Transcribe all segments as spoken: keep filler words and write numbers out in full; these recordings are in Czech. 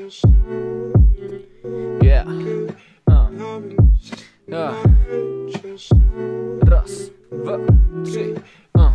Yeah. Uh. Yeah. Raz, dva, tři. Uh.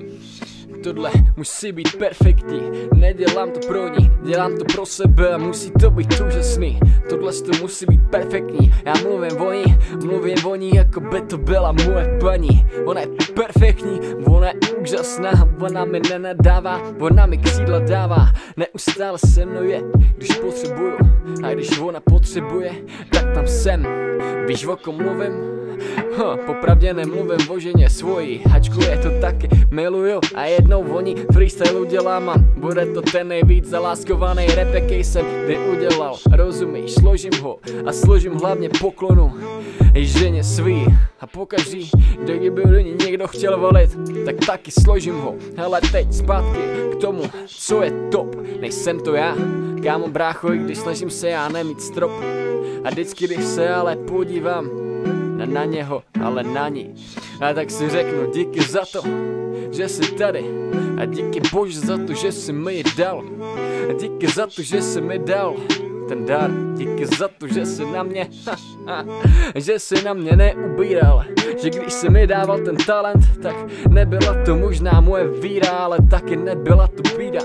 Tohle musí být perfektní, nedělám to pro ní, dělám to pro sebe a musí to být úžasný. Tohle to musí být perfektní, já mluvím o ní, mluvím o ní, jako by to byla moje paní. Ona je perfektní, ona je úžasná, ona mi nenadává, ona mi křídla dává, neustále se mnou je, když potřebuju a když ona potřebuje, tak tam jsem. Víš, o kom mluvím? Huh, popravdě nemluvím o ženě svojí, hačku je to taky miluju a jednou voní freestyle udělám a bude to ten nejvíc zaláskovaný rap, jaký jsem kdy udělal. Rozumíš, složím ho a složím hlavně poklonu i ženě svý a pokaždý, kdyby do ní někdo chtěl volit, tak taky složím ho. Hele, teď zpátky k tomu, co je top, nejsem to já, kámo brácho, i když snažím se já nemít strop. A vždycky, když se ale podívám na, na něho, ale na ní, a tak si řeknu díky za to, že jsi tady, a díky bože za to, že jsi mi ji dal, a díky za to, že jsi mi dal ten dar, díky za to, že jsi na mě, ha, ha, že jsi na mě neubíral, že když jsi mi dával ten talent, tak nebyla to možná moje víra, ale taky nebyla to bída.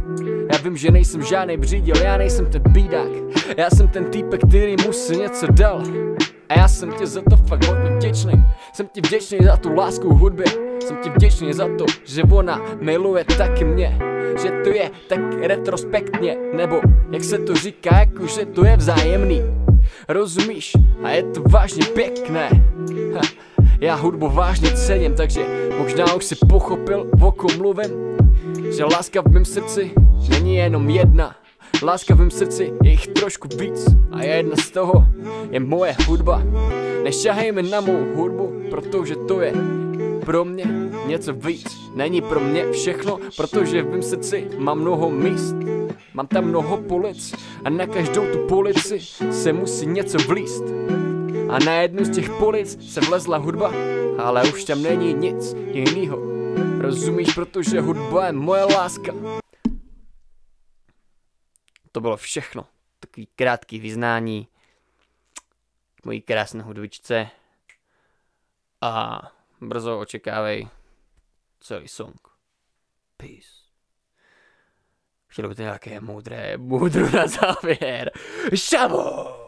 Já vím, že nejsem žádnej břídil, já nejsem ten bídák, já jsem ten týpek, který mu si něco dal. A já jsem ti za to fakt hodně vděčný, jsem ti vděčný za tu lásku v hudbě, jsem ti vděčný za to, že ona miluje taky mě, že to je tak retrospektně, nebo jak se to říká, jako že to je vzájemný. Rozumíš? A je to vážně pěkné. Ha, já hudbu vážně cením, takže možná už si pochopil, o kom mluvím, že láska v mém srdci není jenom jedna. Láska v mém srdci je jich trošku víc a jedna z toho je moje hudba. Nešahej mi na mou hudbu, protože to je pro mě něco víc. Není pro mě všechno, protože v mém srdci mám mnoho míst. Mám tam mnoho polic a na každou tu polici se musí něco vlíst. A na jednu z těch polic se vlezla hudba, ale už tam není nic jinýho. Rozumíš, protože hudba je moje láska. To bylo všechno. Takový krátký vyznání k mojí krásné hudbičce. A brzo očekávej celý song. Peace. Chtělo by to nějaké moudré moudro na závěr. Šabo!